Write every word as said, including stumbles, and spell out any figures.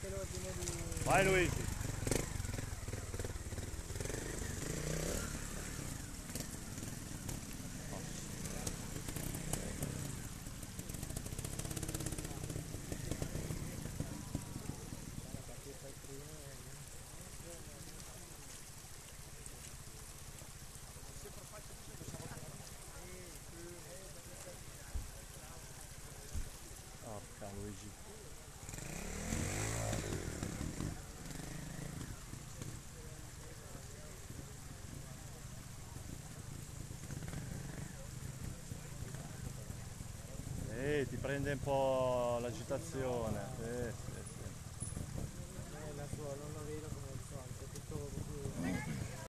anche l'ordine di... Vai Luigi! Porca Luigi! Eh, ti prende un po' l'agitazione. Eh.